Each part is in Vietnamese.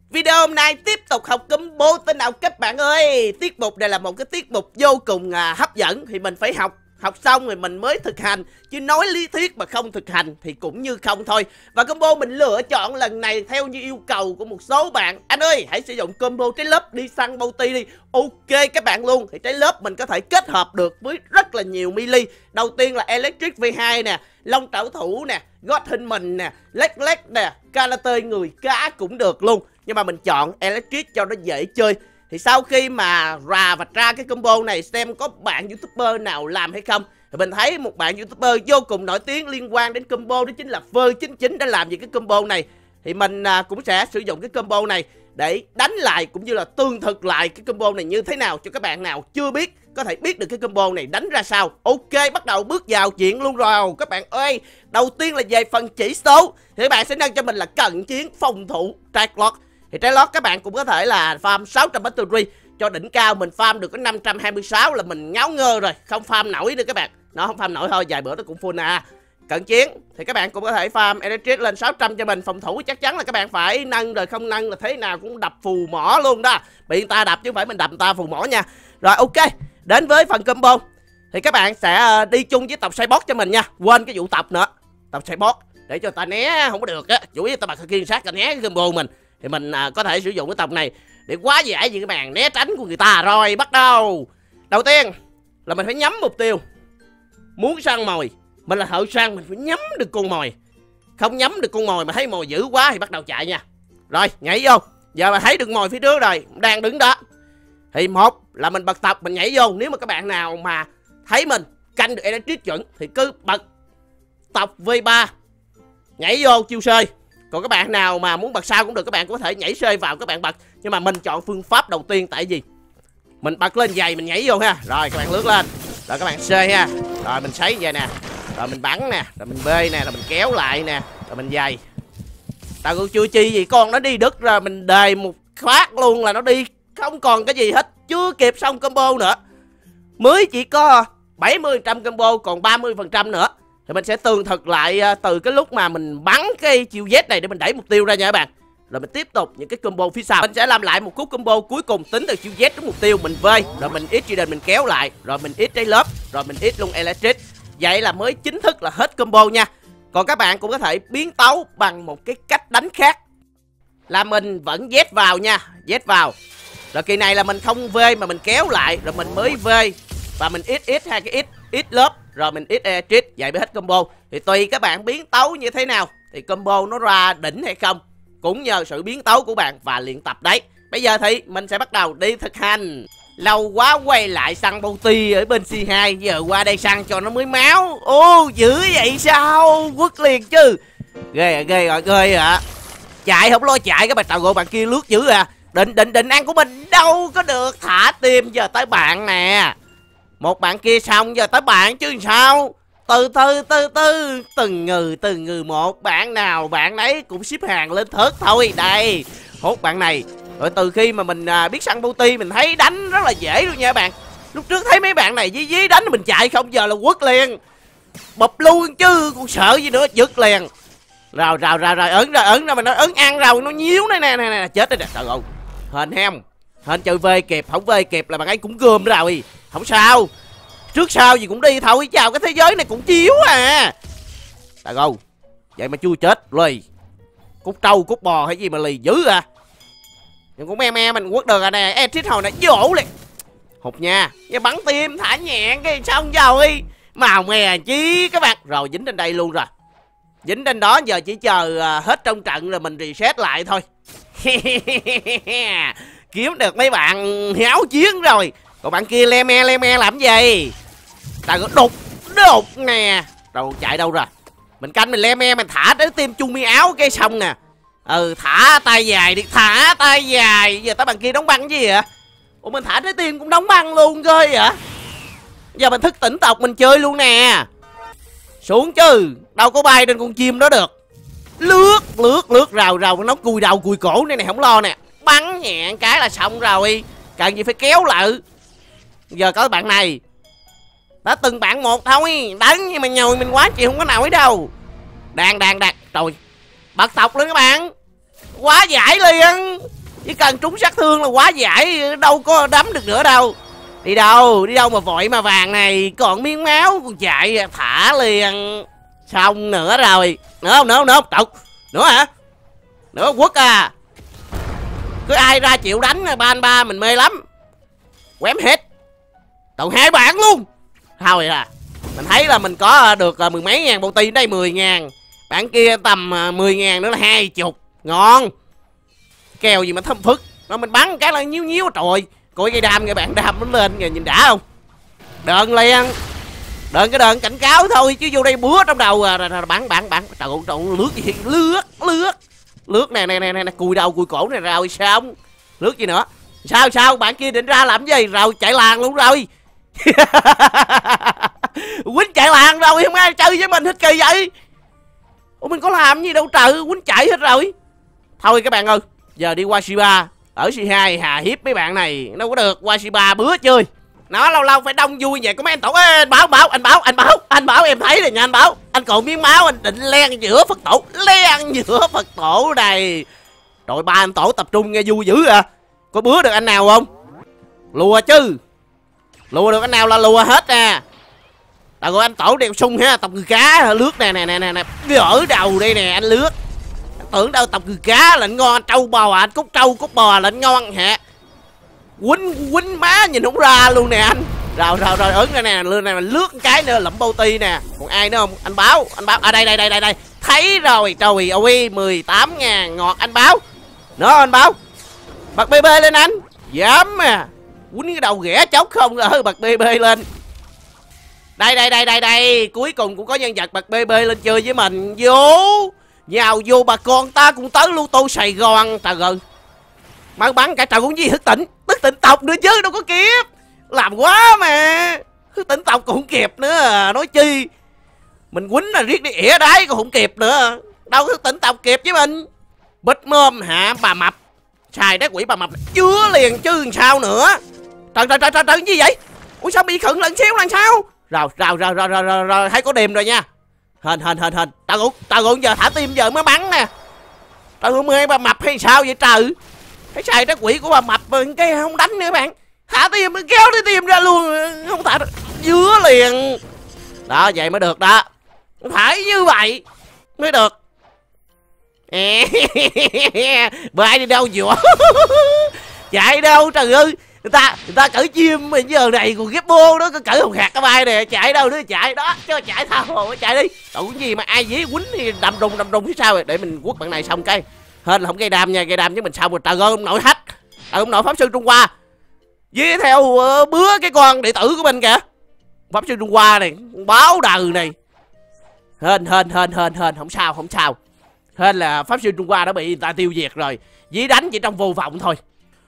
Video hôm nay tiếp tục học combo tên nào các bạn ơi. Tiết mục này là một cái tiết mục vô cùng hấp dẫn. Thì mình phải học xong rồi mình mới thực hành. Chứ nói lý thuyết mà không thực hành thì cũng như không thôi. Và combo mình lựa chọn lần này theo như yêu cầu của một số bạn. Anh ơi hãy sử dụng combo trái lớp đi săn bounty đi. Ok các bạn luôn. Thì trái lớp mình có thể kết hợp được với rất là nhiều melee. Đầu tiên là Electric V2 nè, Long Trảo Thủ nè, God Hunman nè, Leg nè, Karate người cá cũng được luôn. Nhưng mà mình chọn Electric cho nó dễ chơi. Thì sau khi mà rà và tra cái combo này xem có bạn YouTuber nào làm hay không, thì mình thấy một bạn YouTuber vô cùng nổi tiếng liên quan đến combo, đó chính là Vơ99 đã làm về cái combo này. Thì mình cũng sẽ sử dụng cái combo này để đánh lại cũng như là tường thực lại cái combo này như thế nào cho các bạn nào chưa biết có thể biết được cái combo này đánh ra sao. Ok, bắt đầu bước vào chuyện luôn rồi các bạn ơi. Đầu tiên là về phần chỉ số thì các bạn sẽ nâng cho mình là cận chiến, phòng thủ, trái lót. Thì trái lót các bạn cũng có thể là farm 600 battery cho đỉnh cao. Mình farm được có 526 là mình ngáo ngơ rồi, không farm nổi nữa các bạn. Nó không farm nổi thôi, vài bữa nó cũng full Cận chiến thì các bạn cũng có thể farm Electric lên 600 cho mình. Phòng thủ chắc chắn là các bạn phải nâng rồi, không nâng là thế nào cũng đập phù mỏ luôn đó. Bị người ta đập chứ không phải mình đập người ta phù mỏ nha. Rồi ok, đến với phần combo thì các bạn sẽ đi chung với tộc Cyborg cho mình nha. Quên cái vụ tộc nữa, tộc Cyborg để cho người ta né không có được á. Chủ yếu người ta bật kiên sát cho né cái combo mình. Thì mình có thể sử dụng cái tộc này để quá giải gì các bạn, né tránh của người ta. Rồi bắt đầu. Đầu tiên là mình phải nhắm mục tiêu. Muốn săn mồi, mình là thợ săn, mình phải nhắm được con mồi. Không nhắm được con mồi mà thấy mồi dữ quá thì bắt đầu chạy nha. Rồi nhảy vô. Giờ mà thấy được mồi phía trước rồi, đang đứng đó, thì một là mình bật tộc mình nhảy vô. Nếu mà các bạn nào mà thấy mình canh được Electric chuẩn thì cứ bật tộc V3 nhảy vô chiêu sơi. Còn các bạn nào mà muốn bật sao cũng được, các bạn cũng có thể nhảy sơi vào các bạn bật. Nhưng mà mình chọn phương pháp đầu tiên tại vì mình bật lên giày mình nhảy vô ha. Rồi các bạn lướt lên, rồi các bạn sơi ha. Rồi mình sấy vậy nè, rồi mình bắn nè, rồi mình bê nè, rồi mình kéo lại nè, rồi mình giày. Tao cũng chưa chi gì con nó đi đứt rồi, mình đề một phát luôn là nó đi không còn cái gì hết. Chưa kịp xong combo nữa, mới chỉ có 70% combo, còn 30% nữa. Thì mình sẽ tường thực lại từ cái lúc mà mình bắn cái chiêu Z này để mình đẩy mục tiêu ra nha các bạn. Rồi mình tiếp tục những cái combo phía sau. Mình sẽ làm lại một cú combo cuối cùng tính từ chiêu Z trúng mục tiêu. Mình vơi, rồi mình ít Trident mình kéo lại, rồi mình ít trái lớp, rồi mình ít luôn Electric. Vậy là mới chính thức là hết combo nha. Còn các bạn cũng có thể biến tấu bằng một cái cách đánh khác, là mình vẫn Z vào nha, Z vào. Rồi kỳ này là mình không vơi mà mình kéo lại, rồi mình mới vơi. Và mình ít hai cái ít lớp, rồi mình ít Electric. Vậy mới hết combo. Thì tùy các bạn biến tấu như thế nào thì combo nó ra đỉnh hay không cũng nhờ sự biến tấu của bạn và luyện tập đấy. Bây giờ thì mình sẽ bắt đầu đi thực hành. Lâu quá quay lại săn bounty ở bên C2, giờ qua đây săn cho nó mới máu. Ô dữ vậy sao, quất liền chứ. Ghê rồi ghê ạ. Chạy không lo chạy, các bạn tàu gỗ bạn kia lướt dữ à. Định ăn của mình đâu có được. Thả tim giờ tới bạn nè. Một bạn kia xong giờ tới bạn chứ sao. Từ từng người một. Bạn nào bạn nấy cũng xếp hàng lên thớt thôi. Đây, hốt bạn này. Rồi từ khi mà mình biết săn bounty mình thấy đánh rất là dễ luôn nha các bạn. Lúc trước thấy mấy bạn này dí đánh mình chạy không, giờ là quất liền. Bụp luôn chứ còn sợ gì nữa, giật liền. Rồi ấn ra mà nó ấn ăn rồi nó nhíu nè chết rồi nè. Trời ơi, hên hem. Hên chơi về kịp, không về kịp là bạn ấy cũng gom rồi. Không sao, trước sau gì cũng đi thôi. Chào cái thế giới này cũng chiếu à. Trời ơi, vậy mà chưa chết lì. Cút trâu cút bò hay gì mà lì dữ à. Nhưng cũng mình quất được rồi nè. Exit hồi nè vỗ liền. Hụt nha. Và bắn tim thả nhẹ cái xong rồi. Màu mè chí các bạn. Rồi dính trên đây luôn rồi. Dính trên đó giờ chỉ chờ hết trong trận rồi mình reset lại thôi. Kiếm được mấy bạn háo chiến rồi. Còn bạn kia le me làm gì. Ta có đục nè. Rồi chạy đâu rồi. Mình canh mình le me mình thả đến tim chung mi áo cái xong nè. Thả tay dài đi, thả tay dài. Giờ tới bạn kia đóng băng gì vậy? Ủa mình thả trái tim cũng đóng băng luôn cơ vậy. Giờ mình thức tỉnh tộc mình chơi luôn nè. Xuống chứ, đâu có bay trên con chim đó được. Lướt rào nó cùi đầu cùi cổ này không lo nè. Bắn nhẹ cái là xong rồi. Cần gì phải kéo lại. Giờ có bạn này đã từng bạn một thôi. Đánh nhưng mà nhồi mình quá chịu không có nổi đâu. Đang. Rồi bật tộc lên các bạn. Quá giải liền. Chỉ cần trúng sát thương là quá giải, đâu có đấm được nữa đâu. Đi đâu mà vội mà vàng này. Còn miếng máu còn chạy thả liền. Xong nữa rồi. Nữa không? Tục. Nữa hả? Nữa quất à. Cứ ai ra chịu đánh ban ba mình mê lắm. Quém hết. Tụi 2 bạn luôn. Thôi à. Mình thấy là mình có được mười mấy ngàn bounty đến đây 10.000. Bạn kia tầm 10.000 nữa là 20. Ngon. Kèo gì mà thâm phức. Mà mình bắn cái là nhíu trời. Coi cây đam kìa bạn, đam nó lên kìa, nhìn đã không? Đợn liền. Đợn cái đợn cảnh cáo thôi chứ vô đây búa trong đầu à. Bắn. Trời ơi, lướt gì? Lướt nè, cùi đầu cùi cổ này rồi xong. Lướt gì nữa? Sao bạn kia định ra làm gì? Rồi chạy làng luôn rồi. Quýnh chạy làng rồi, không ai chơi với mình hết kỳ vậy. Ủa mình có làm gì đâu trời, quýnh chạy hết rồi. Thôi các bạn ơi, giờ đi qua C3. Ở C2 hà hiếp mấy bạn này đâu có được. Qua C3 bữa chơi. Nó lâu phải đông vui vậy. Có mấy anh tổ. Ê, anh bảo em thấy rồi nha anh Bảo. Anh còn miếng máu anh định len giữa Phật tổ này. Rồi 3 anh tổ tập trung nghe vui dữ à. Có bữa được anh nào không? Lùa chứ. Lùa được anh nào là lùa hết nè. Rồi anh tổ đeo sung ha. Tộc người cá lướt nè. Ở đầu đây nè anh lướt. Tưởng đâu tộc người cá là ngon. Trâu bò anh cút trâu cút bò là ngon hả? Quýnh má nhìn không ra luôn nè anh. Rồi ứng ra nè. Lướt cái nữa lẫm bounty nè. Còn ai nữa không? Anh báo. À đây. Thấy rồi. Trời ơi 18.000 ngọt anh Báo. Nữa anh Báo. Bật BB lên anh. Dám à. Quýnh cái đầu ghẻ chốc không. Bật BB lên. Đây. Cuối cùng cũng có nhân vật bật BB lên chơi với mình. Nhào vô bà con ta cũng tới lưu tô Sài Gòn. Trời ơi. Mà bắn cả trời cũng gì thức tỉnh tộc nữa chứ đâu có kịp. Làm quá mà. Thức tỉnh tộc còn không kịp nữa. Nói chi. Mình quýnh là riết đi ỉa đáy còn không kịp nữa. Đâu thức tỉnh tộc kịp với mình. Bít mơm hả bà mập. Xài đá quỷ bà mập chứa liền chứ sao nữa. Trời gì vậy. Ủa sao bị khựng lần xíu lần sao. Rồi thấy có đêm rồi nha. Hên tao cũng giờ thả tim giờ mới bắn nè. Tao cũng mê bà mập hay sao vậy trời. Cái xài đá quỷ của bà mập cái không đánh nữa bạn. Thả tim kéo cái tim ra luôn. Không thả được. Dứa liền. Đó vậy mới được đó. Phải như vậy mới được. Bay đi đâu vừa. Chạy đâu trời ơi. Người ta cởi chim mà giờ này còn ghép bô đó. Có cởi hồng hạt cái bay nè. Chạy đâu nữa chạy đó. Cho chạy tha hồ chạy đi. Tụi gì mà ai dí quýnh thì đầm rùng phía sau rồi. Để mình quất bạn này xong cái. Hên là không gây đam nha. Gây đam chứ mình xong rồi. Trời ơi ông nội hack. Ông nội pháp sư Trung Hoa. Dí theo bứa cái con đệ tử của mình kìa. Pháp sư Trung Hoa này. Báo đời này. Hên không sao. Hên là pháp sư Trung Hoa đã bị người ta tiêu diệt rồi. Dí đánh chỉ trong vô vọng thôi.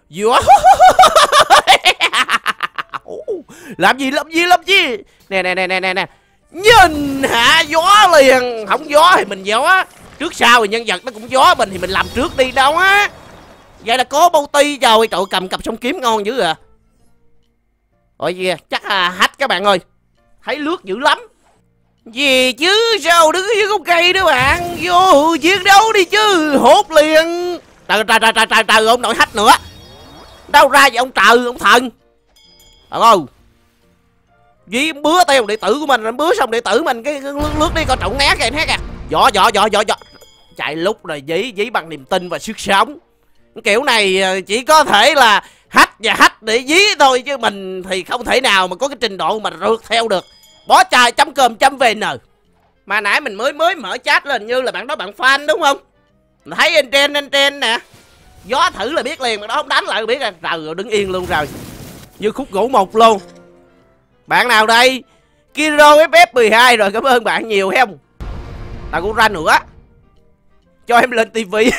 Làm gì nè. Nhìn hả gió liền. Không gió thì mình gió. Trước sau thì nhân vật nó cũng gió mình thì mình làm trước đi đâu á. Vậy là có bounty rồi. Trời cầm cặp song kiếm ngon dữ à. Ôi gì chắc là hack các bạn ơi. Thấy lướt dữ lắm. Gì chứ sao đứng dưới gốc cây đó bạn. Vô chiến đấu đi chứ. Hốt liền. Trời ông nội hack nữa. Đâu ra vậy ông trời ông thần. Trời ơi. Dí bứa theo đệ tử của mình. Bứa xong đệ tử mình cái lướt đi coi trọng né kìa né kìa. Gió. Chạy lúc rồi dí bằng niềm tin và sức sống. Kiểu này chỉ có thể là hack để dí thôi. Chứ mình thì không thể nào mà có cái trình độ mà rượt theo được. Bó chài .com.vn. Mà nãy mình mới mở chat lên như là bạn đó bạn fan đúng không. Mình thấy anh trên nè. Gió thử là biết liền. Mà đó không đánh lại biết rồi. Rồi đứng yên luôn rồi. Như khúc gỗ một luôn. Bạn nào đây? Kiro FF12 rồi. Cảm ơn bạn nhiều không. Tao cũng ra nữa. Cho em lên tivi.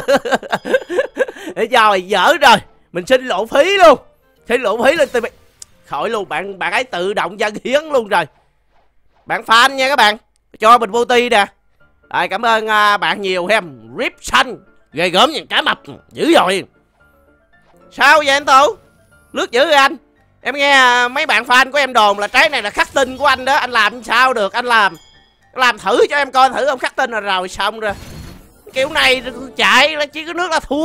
Để rồi dở rồi. Mình xin lộ phí luôn. Xin lộ phí lên tivi. Khỏi luôn bạn ấy tự động dân hiến luôn rồi. Bạn fan nha các bạn. Cho mình bounty nè. Rồi cảm ơn bạn nhiều em. Rip xanh. Ghê gớm như cá mập. Dữ rồi. Sao vậy anh Tú? Lướt dữ rồi anh. Em nghe mấy bạn fan của em đồn là trái này là khắc tinh của anh đó. Anh làm sao được. Anh làm thử cho em coi thử ông khắc tinh rồi xong rồi. Kiểu này chạy là chỉ có nước là thua.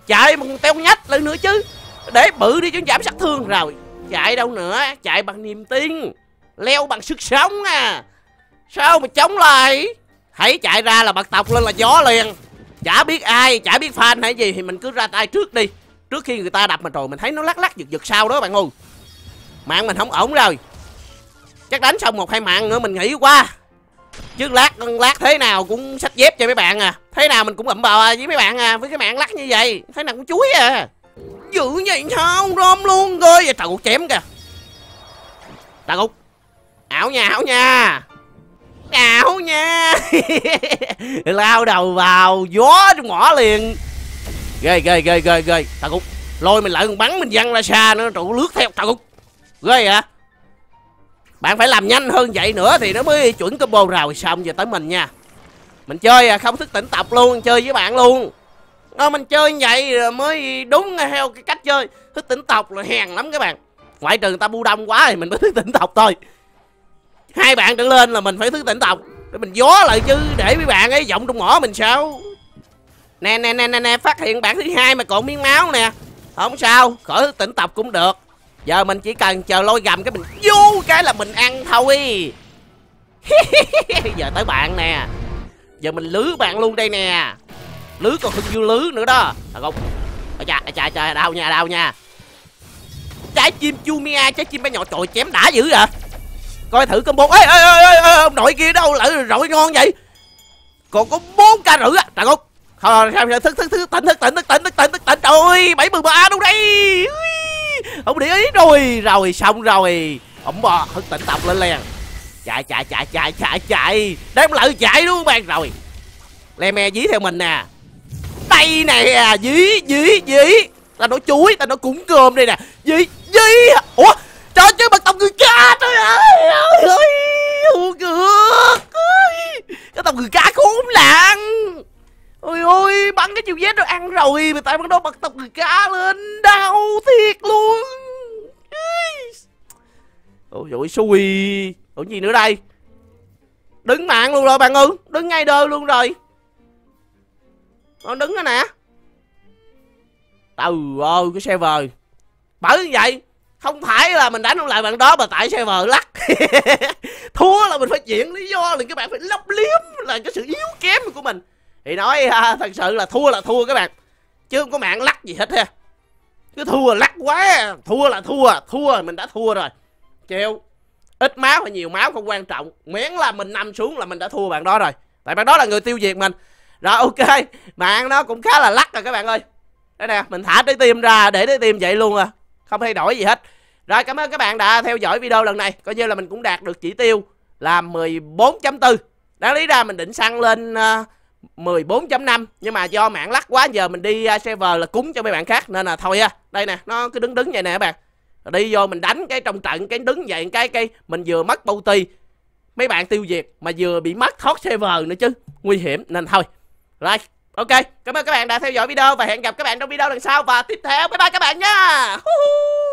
Chạy mà còn teo nhách lên nữa chứ. Để bự đi cho giảm sát thương. Rồi chạy đâu nữa, chạy bằng niềm tin, leo bằng sức sống à. Sao mà chống lại. Hãy chạy ra là bật tộc lên là gió liền. Chả biết ai, chả biết fan hay gì thì mình cứ ra tay trước đi. Trước khi người ta đập mình rồi mình thấy nó lắc lắc giật giật sau đó bạn ơi. Mạng mình không ổn rồi. Chắc đánh xong 1-2 mạng nữa mình nghỉ qua. Chứ lát thế nào cũng xách dép cho mấy bạn à. Thế nào mình cũng ậm bò với mấy bạn à. Với cái mạng lắc như vậy thế nào cũng chuối à. Dữ vậy sao rom luôn rồi. Trời ơi chém kìa. Trời ơi. Ảo nha ảo nha. Ảo nha. Lao đầu vào gió trong ngõ liền. Ghê. Trời ơi. Lôi mình lại còn bắn mình văng ra xa nữa. Trời ơi lướt theo. Trời ơi. Ghê hả. Bạn phải làm nhanh hơn vậy nữa thì nó mới chuẩn combo. Rồi xong giờ tới mình nha. Mình chơi không thức tỉnh tộc luôn. Chơi với bạn luôn. Mình chơi như vậy rồi mới đúng theo cái cách chơi. Thức tỉnh tộc là hèn lắm các bạn. Ngoại trừ người ta bu đông quá thì mình mới thức tỉnh tộc thôi. 2 bạn trở lên là mình phải thức tỉnh tộc. Để mình gió lại chứ. Để mấy bạn ấy giọng trong ngõ mình sao. Nè. Phát hiện bạn thứ 2 mà còn miếng máu nè. Không sao. Khỏi thức tỉnh tộc cũng được. Giờ mình chỉ cần chờ lôi gầm cái mình vô cái là mình ăn thôi. Giờ tới bạn nè. Giờ mình lứ bạn luôn đây nè. Lứ còn hơn dưa lứ nữa đó. Thật không? Trời đau nha. Trái chim chumia, trái chim bé nhỏ trời chém đã dữ vậy. Coi thử combo. Ê ông nội kia đâu lại rọi ngon vậy. Còn có 4 ca rưỡi á. Trời ơi. Thôi thức tỉnh. Trời ơi 73 đâu đây. Không để ý rồi. Rồi xong rồi. Ổng bò thức tỉnh tộc lên liền. Chạy. Đem lại chạy đúng không bạn. Rồi le me dí theo mình nè. Đây nè. Dí. Ta nói chuối. Ta nói cũng cơm đây nè. Dí. Ủa trời chứ bật tộc người cá. Trời ơi. Cái tộc người cá khốn nạn. Ôi bắn cái chiều Z rồi ăn rồi. Mà tại bắn đó bật tộc người cá lên. Đau thiệt luôn. Ôi dồi xui. Ủa gì nữa đây. Đứng mạng luôn rồi bạn ơi. Đứng ngay đơ luôn rồi. Nó đứng đó nè. Trời ơi cái server. Bởi như vậy. Không phải là mình đánh không lại bạn đó mà tại server lắc. Thua là mình phải chuyện lý do là các bạn phải lấp liếm là cái sự yếu kém của mình. Thì nói thật sự là thua các bạn. Chứ không có mạng lắc gì hết ha. Cứ thua lắc quá. Thua mình đã thua rồi. Chịu. Ít máu hay nhiều máu không quan trọng. Miễn là mình nằm xuống là mình đã thua bạn đó rồi. Tại bạn đó là người tiêu diệt mình. Rồi ok. Mạng nó cũng khá là lắc rồi các bạn ơi. Đây nè mình thả trái tim ra để trái tim vậy luôn à. Không thay đổi gì hết. Rồi cảm ơn các bạn đã theo dõi video lần này. Coi như là mình cũng đạt được chỉ tiêu là 14.4. Đáng lý ra mình định săn lên 14.5. Nhưng mà do mạng lắc quá. Giờ mình đi server là cúng cho mấy bạn khác. Nên là thôi á. Đây nè nó cứ đứng vậy nè các bạn. Rồi đi vô mình đánh cái trong trận. Cái đứng vậy cái mình vừa mất bounty. Mấy bạn tiêu diệt. Mà vừa bị mất thoát server nữa chứ. Nguy hiểm nên thôi. Rồi ok. Cảm ơn các bạn đã theo dõi video. Và hẹn gặp các bạn trong video lần sau. Và tiếp theo bye bye các bạn nha.